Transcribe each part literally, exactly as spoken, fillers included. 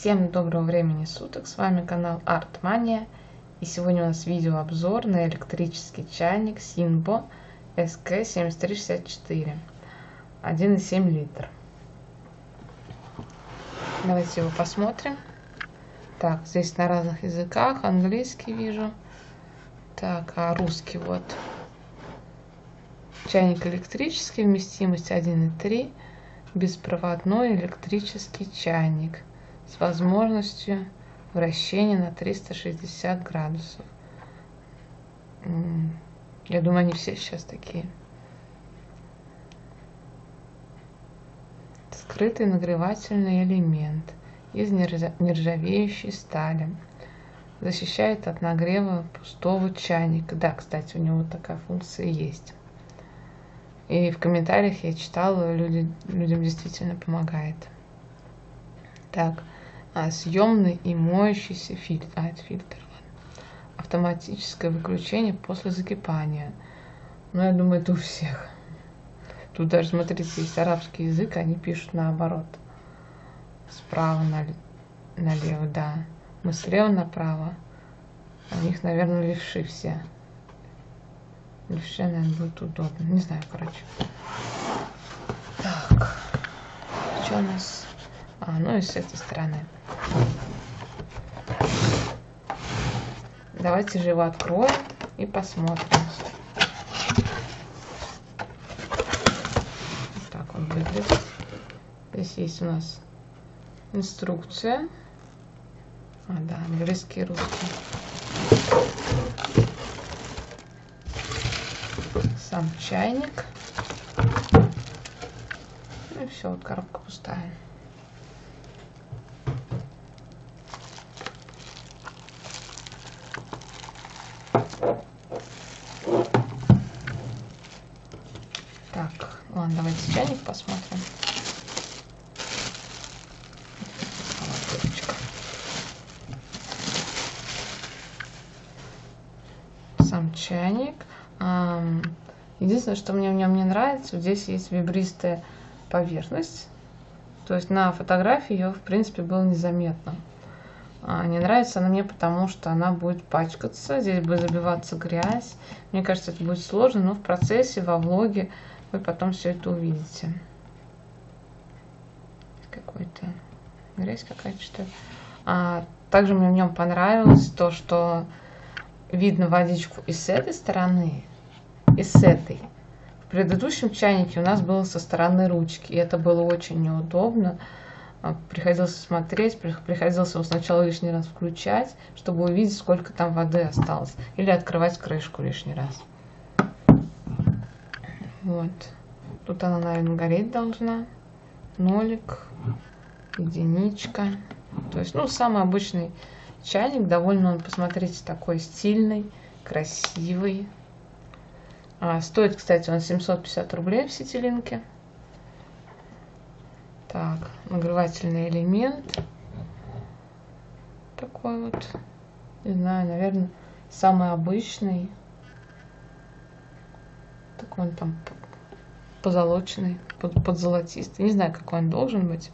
Всем доброго времени суток, с вами канал Art-Mania, и сегодня у нас видеообзор на электрический чайник Sinbo эс кей семьдесят три шестьдесят четыре, один и семь литр. Давайте его посмотрим. Так, здесь на разных языках, английский вижу, так, а русский вот. Чайник электрический, вместимость один и три, беспроводной электрический чайник с возможностью вращения на триста шестьдесят градусов. Я думаю, они все сейчас такие. Скрытый нагревательный элемент из нержавеющей стали. Защищает от нагрева пустого чайника. Да, кстати, у него такая функция есть. И в комментариях я читала, люди, людям действительно помогает. Так, а, съемный и моющийся фильтр. А, это фильтр, ладно. Автоматическое выключение после закипания. Ну, я думаю, это у всех. Тут даже, смотрите, есть арабский язык, они пишут наоборот. Справа налево, да. Мы слева направо. У них, наверное, левши все. Левше, наверное, будет удобно. Не знаю, короче. Так. Что у нас? А, ну и с этой стороны. Давайте же его откроем и посмотрим. Вот так он выглядит. Здесь есть у нас инструкция. А, да, английский и русский. Сам чайник. Ну и все, вот коробка пустая. Так, ладно, давайте чайник посмотрим. Сам чайник. Единственное, что мне в нем не нравится, здесь есть вибристая поверхность. То есть на фотографии ее, в принципе, было незаметно. А не нравится она мне, потому что она будет пачкаться, здесь будет забиваться грязь. Мне кажется, это будет сложно, но в процессе, во влоге вы потом все это увидите. Какой-то грязь какая-то, что ли. А также мне в нем понравилось то, что видно водичку и с этой стороны, и с этой. В предыдущем чайнике у нас было со стороны ручки, и это было очень неудобно. Приходилось смотреть, приходилось его сначала лишний раз включать, чтобы увидеть, сколько там воды осталось. Или открывать крышку лишний раз. Вот. Тут она, наверное, гореть должна. Нолик, единичка. То есть, ну, самый обычный чайник. Довольно он, посмотрите, такой стильный, красивый. А, стоит, кстати, он семьсот пятьдесят рублей в Ситилинке. Так, нагревательный элемент. Такой вот. Не знаю, наверное, самый обычный. Такой он там позолоченный, под, подзолотистый. Не знаю, какой он должен быть.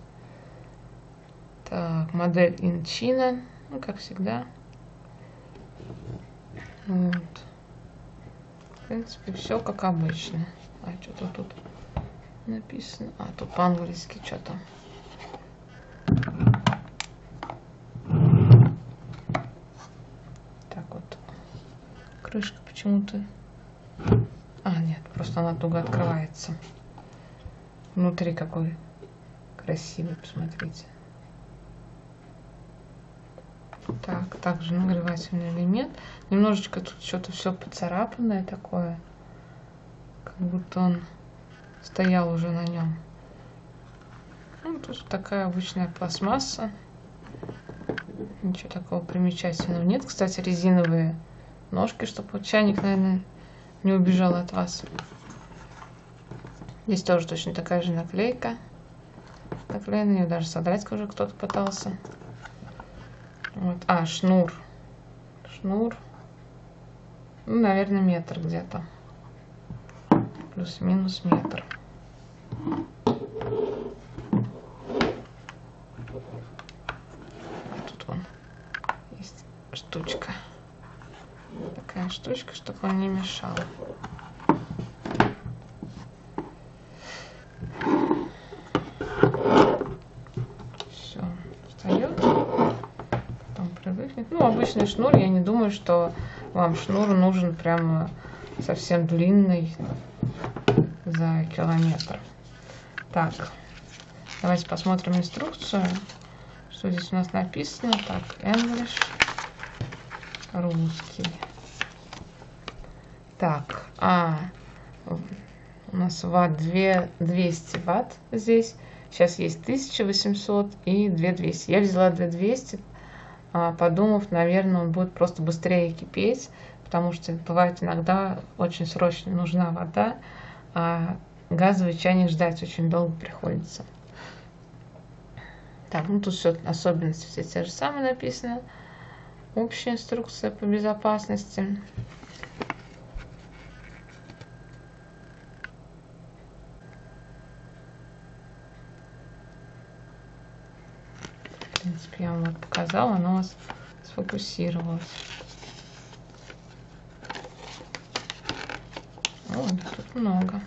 Так, модель Инчина. Ну, как всегда. Вот. В принципе, все как обычно. А что-то тут написано. А, тут по-английски что-то. Так вот. Крышка почему-то... А, нет, просто она туго открывается. Внутри какой красивый, посмотрите. Так, также нагревательный элемент. Немножечко тут что-то все поцарапанное такое. Как будто он стоял уже на нем. Ну, тут такая обычная пластмасса. Ничего такого примечательного нет. Кстати, резиновые ножки, чтобы чайник, наверное, не убежал от вас. Здесь тоже точно такая же наклейка. Наклеена, ее даже содрать уже кто-то пытался. Вот. А, шнур. Шнур. Ну, наверное, метр где-то. Плюс-минус метр. штучкой, чтобы он не мешал. Все, встает, потом привыкнет. Ну, обычный шнур, я не думаю, что вам шнур нужен прямо совсем длинный за километр. Так, давайте посмотрим инструкцию, что здесь у нас написано. Так, English, русский. Так, а у нас ватт двести ватт здесь. Сейчас есть тысяча восемьсот и две тысячи двести. Я взяла две тысячи двести, подумав, наверное, он будет просто быстрее кипеть, потому что бывает иногда очень срочно нужна вода, а газовый чайник ждать очень долго приходится. Так, ну тут все особенности все те же самые написаны. Общая инструкция по безопасности. В принципе, я вам вот показала, оно у вас сфокусировалось. О, тут много.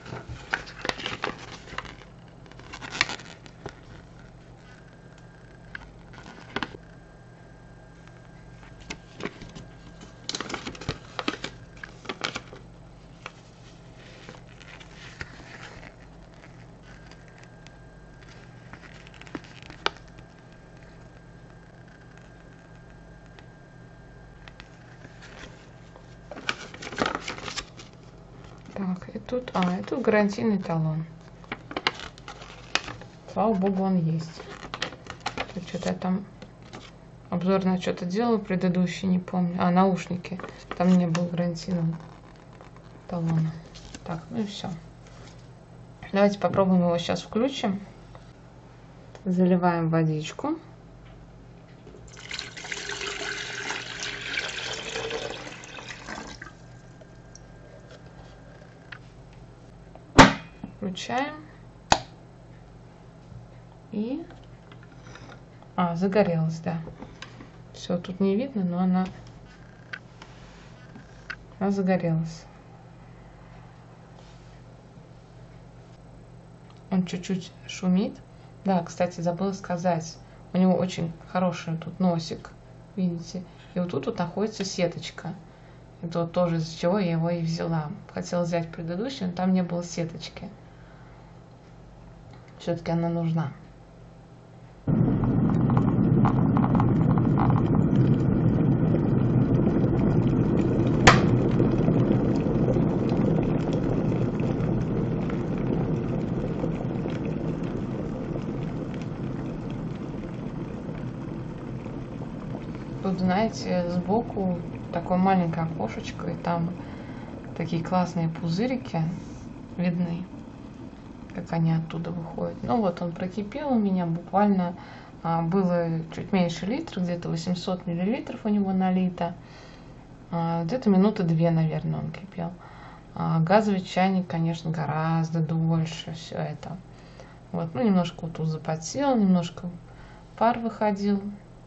Так, и тут, а, и тут гарантийный талон. Слава богу, он есть. Тут что-то я там обзор на что-то делала предыдущий, не помню. А, наушники. Там не было гарантийного талона. Так, ну и все. Давайте попробуем его сейчас включим. Заливаем водичку. Включаем. И... А, загорелась, да. Все, тут не видно, но она... Она загорелась. Он чуть-чуть шумит. Да, кстати, забыла сказать. У него очень хороший тут носик. Видите? И вот тут вот находится сеточка. Это вот тоже из-за чего я его и взяла. Хотела взять предыдущий, но там не было сеточки. Все-таки она нужна. Тут, знаете, сбоку такое маленькое окошечко, и там такие классные пузырики видны, как они оттуда выходят. Ну вот он прокипел у меня, буквально а, было чуть меньше литра, где-то восемьсот миллилитров у него налито. А, где-то минуты две, наверное, он кипел. А, газовый чайник, конечно, гораздо дольше все это. Вот, ну немножко вот тут запотел, немножко пар выходил.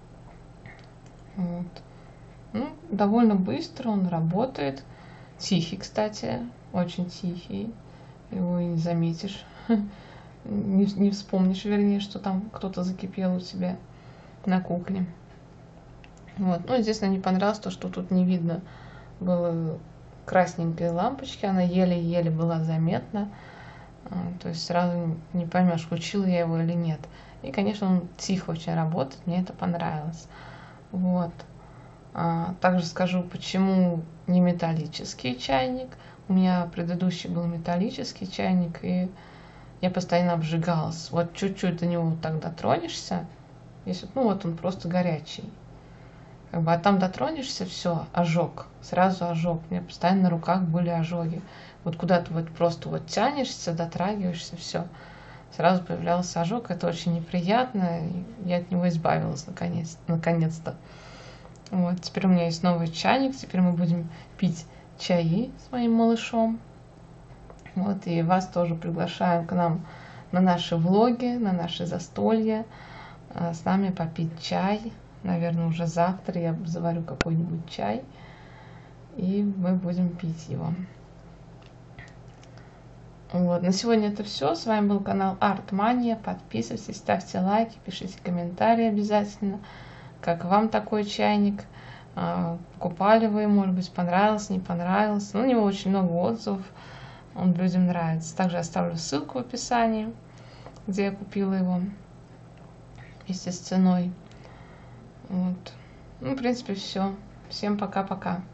Вот. Ну, довольно быстро он работает. Тихий, кстати, очень тихий. Его и не заметишь. Не, не вспомнишь, вернее, что там кто-то закипел у тебя на кухне. Вот. Ну, естественно, не понравилось то, что тут не видно было красненькой лампочки. Она еле-еле была заметна. То есть сразу не поймешь, включила я его или нет. И, конечно, он тихо очень работает. Мне это понравилось. Вот. А, также скажу, почему не металлический чайник. У меня предыдущий был металлический чайник, и я постоянно обжигалась. Вот чуть-чуть до него вот так дотронешься, если, ну вот он просто горячий. Как бы, а там дотронешься, все, ожог, сразу ожог. У меня постоянно на руках были ожоги. Вот куда ты вот просто вот тянешься, дотрагиваешься, все, сразу появлялся ожог. Это очень неприятно. Я от него избавилась наконец, наконец-то. Вот, теперь у меня есть новый чайник. Теперь мы будем пить чаи с моим малышом. Вот, и вас тоже приглашаем к нам на наши влоги, на наши застолья. С нами попить чай. Наверное, уже завтра я заварю какой-нибудь чай. и мы будем пить его. Вот, на сегодня это все. С вами был канал Артмания. Подписывайтесь, ставьте лайки, пишите комментарии обязательно. Как вам такой чайник? Покупали вы, может быть, понравился, не понравился. Ну, у него очень много отзывов, он людям нравится. Также оставлю ссылку в описании, где я купила его вместе с ценой. Вот. Ну, в принципе, все. Всем пока-пока.